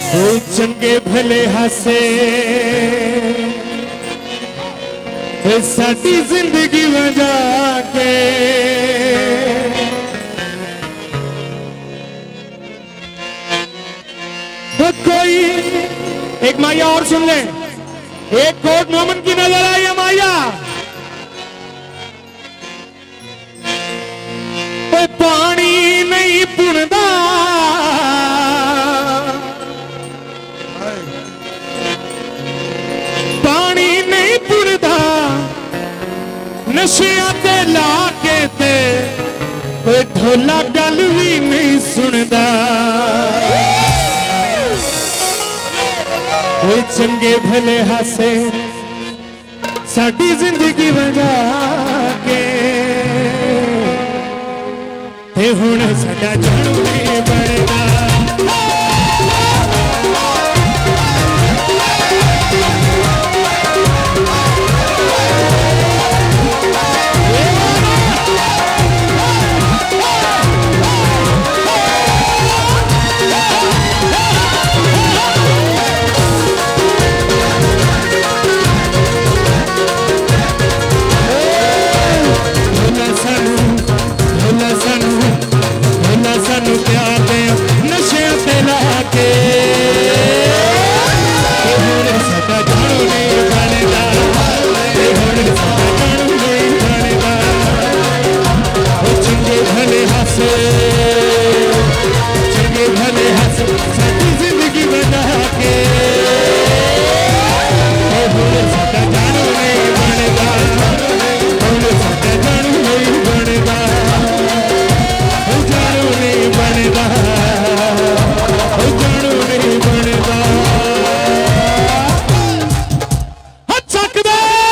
चंगे भले हासे साडी जिंदगी बजा के तो कोई एक माया और सुन ले। एक कोट मोमन की नजर आई है माया, पानी नहीं पुणदा पानी नहीं पुणदा नशिया ते ला के ते कोई ढोला गल भी नहीं सुनदा। कोई चंगे भले हासे साडी जिंदगी बजा के ते हुण साडा जानू नहीं बनदा। सानू प्यार दे नशे ते ला के साडा जानू नहीं बनदा। साडा जानू नहीं बनदा। चंगे भले हासे साडी जिंदगी बना के साडा जानू नहीं बनदा। साडा जानू नहीं बनदा। जानू नहीं बनदा। जानू नहीं बनदा। चकदा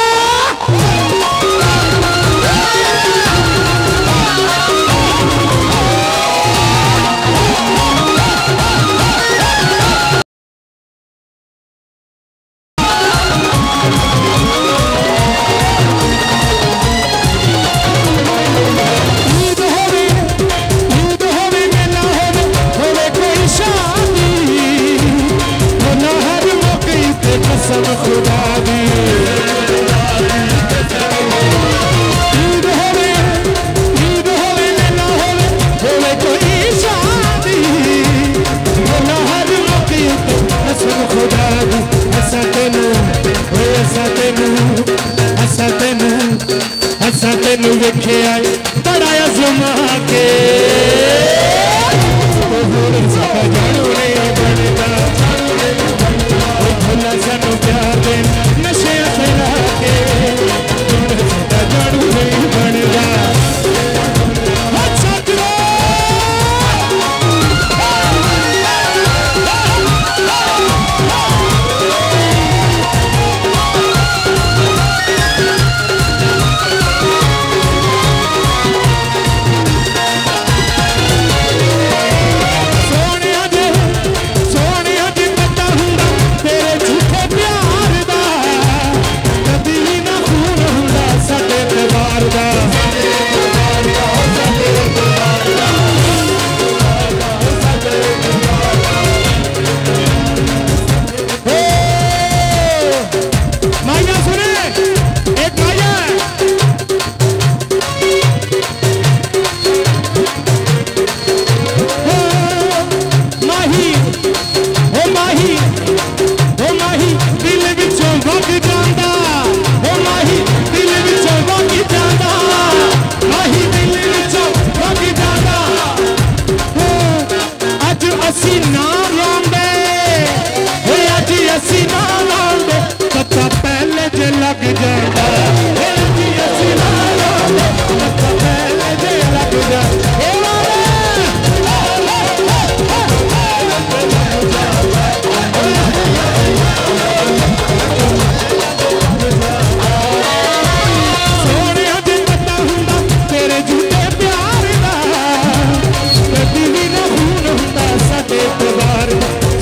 तेनू वेखे आए बड़ाया जुमा के साडा जानू नहीं बनदा। भला सानू प्यार दे नशे ते ला के साडा जानू नहीं बनदा।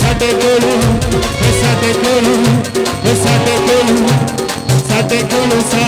साडे कोलों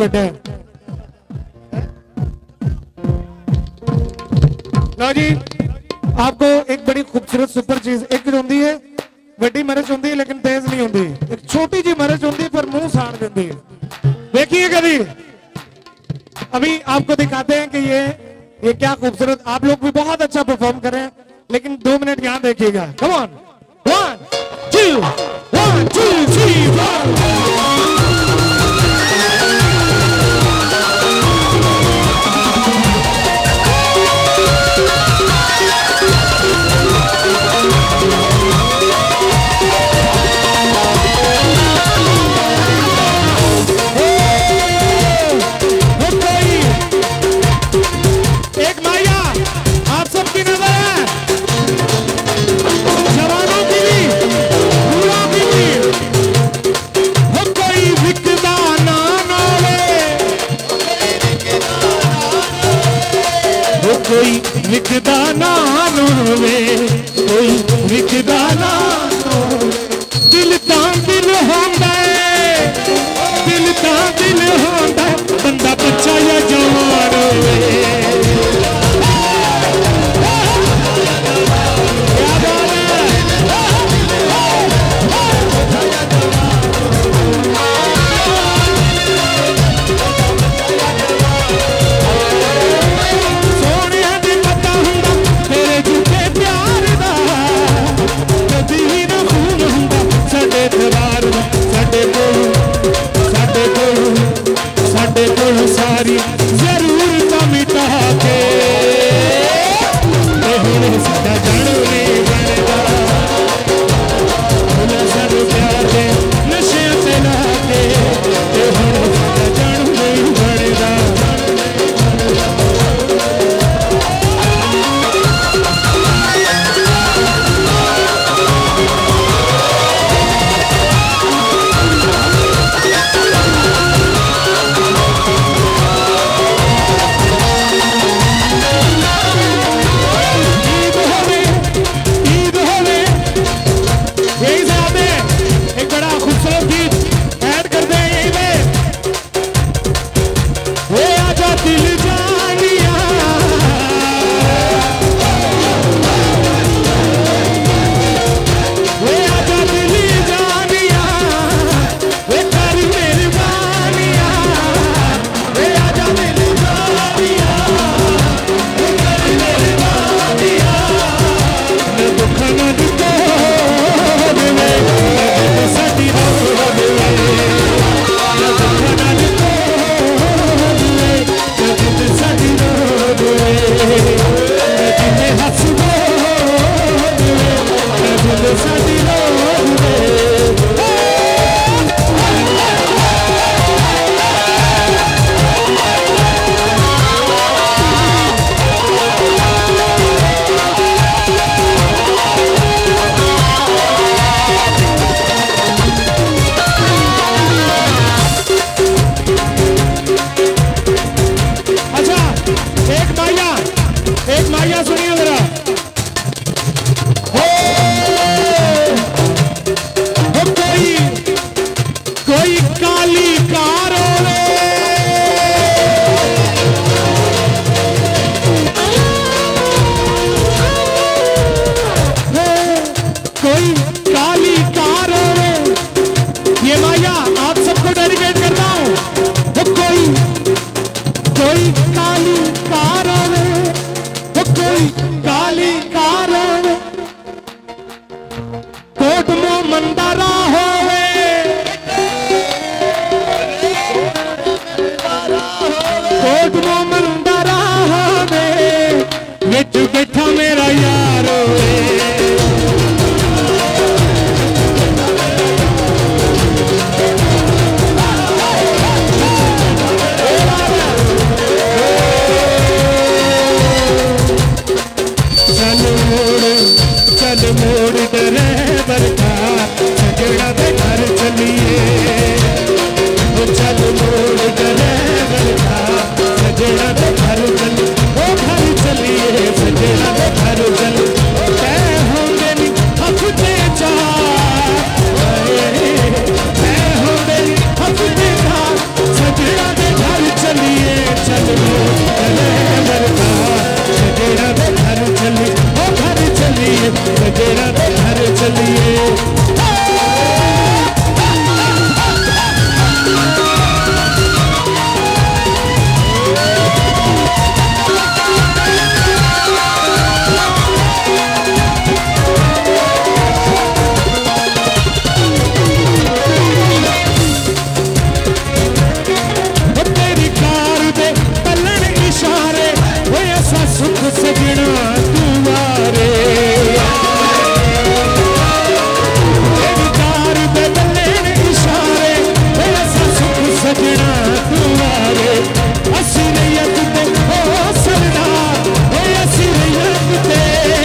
बैठा है। लो जी, आपको एक बड़ी खूबसूरत सुपर चीज एक होती है, बड़ी मिर्च होती है लेकिन तेज नहीं होती, एक छोटी जी मिर्च होती है पर मुंह साड़ देती है। देखिए कभी, अभी आपको दिखाते हैं कि ये क्या खूबसूरत, आप लोग भी बहुत अच्छा परफॉर्म कर रहे हैं, लेकिन 2 मिनट यहां देखिएगा। Come on, 1 2 1 2 3 4। कोई विकदा ना होवे, कोई विकदा ना होवे, दिल तां दिल होंदा है, दिल तां दिल होंदा है, बंदा बच्चा या जवान होवे। सारी जरूरत मिटा के सदा जानू नहीं बनता, सानू प्यार दे नशे से ला के सदा जानू नहीं बनता। सजना सजना दे घर चलिए। सुख सजना तुम्हारे कार बदले इशारे ऐसा सुख सजना तुम्हारे असलियत ते हो सरदार असलियत ते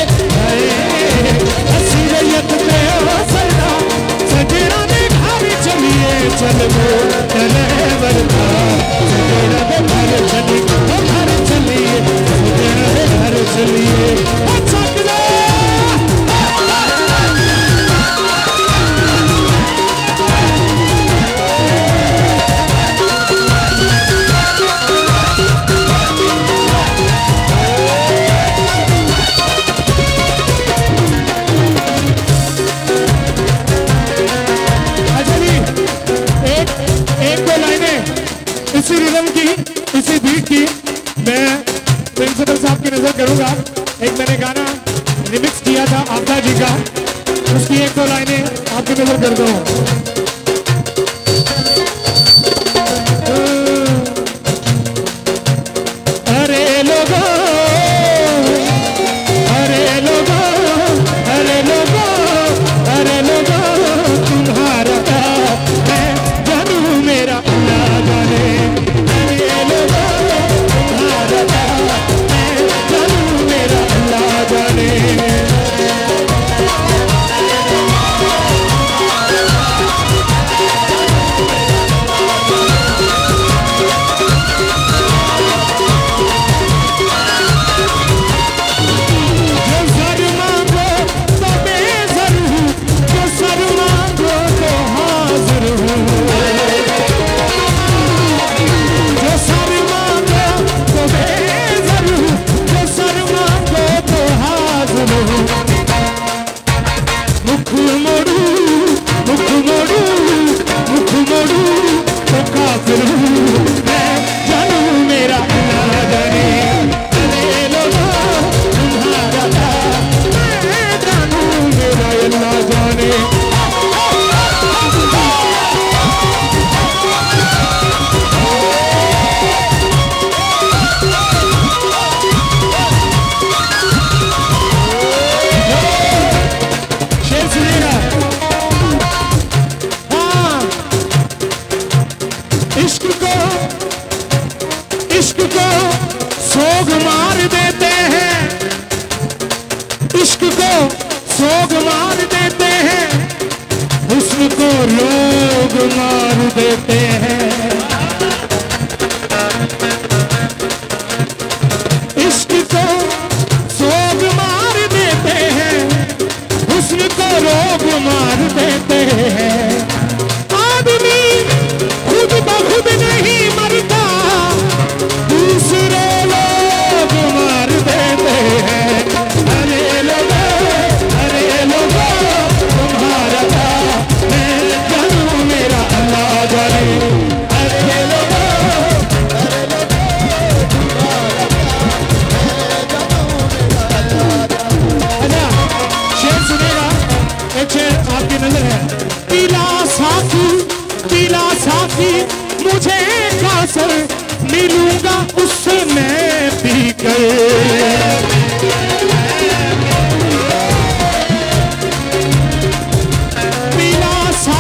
असलियत ते हो सरदार सजना दे घर चलिए चलो चले बरता सजना दे घर चलिए घर चलिए घर चलिए एक दो लाइनें इसी रिदम की इसी बीट की मैं प्रिंसिपल साहब की नजर करूंगा। एक मैंने गाना रिमिक्स किया था आपदा जी का, उसकी एक दो लाइनें आपकी नजर करता हूं। अरे लोगों अरे लोगों अरे लोगों अरे लोगों तुम्हारा मैं जानू मेरा अल्लाह जाने। अरे लोगों तुम्हारा मैं जानू मेरा अल्लाह जाने। इश्क को सोग मार देते हैं, इश्क को सोग मार देते हैं, हुस्न को लोग मार देते हैं। इश्क को सोग मार देते हैं, हुस्न को लोग मार देते हैं। आदमी खुद ब खुद नहीं मरता, दूसरे लोग मार देते हैं। अरे लोगो तुम्हारा मैं जानू मेरा अल्लाह जाने। अरे लोगो तुम्हारा मैं जानू मेरा अल्लाह जाने। अच्छा शेर सुनेगा, एक शेर आपकी नजर है। पीला साथी मुझे कासर मिलूंगा उससे मैं पीकर। पीला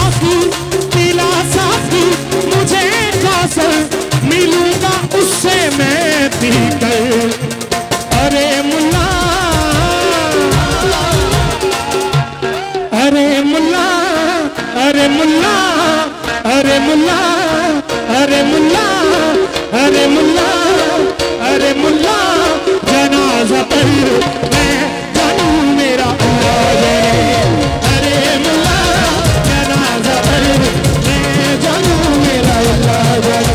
साथी मुझे कासर मिलूंगा उससे मैं पीकर। अरे मुल्ला अरे मुल्ला अरे मुल्ला अरे मुल्ला अरे मुल्ला अरे मुल्ला अरे मुल्ला जनाजा पर मैं जानू मेरा अल्लाह जाने। अरे मुल्ला जनाजा पर मैं जानू मेरा अल्लाह जाने।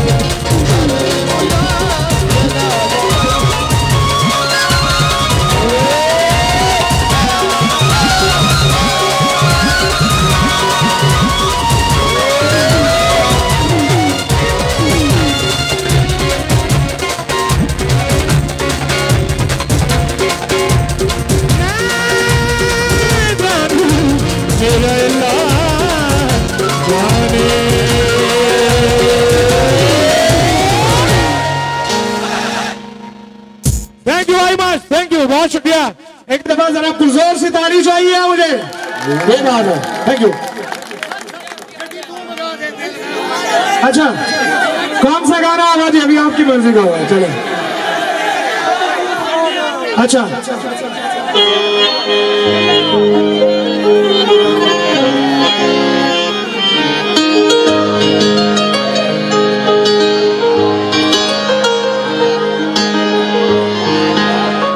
बहुत शुक्रिया। एक दफा जरा पुरजोर से ताली चाहिए मुझे। ये बात है, थैंक यू। अच्छा, कौन सा गाना आगा जी? अभी आपकी मर्जी का हुआ है, चलो। अच्छा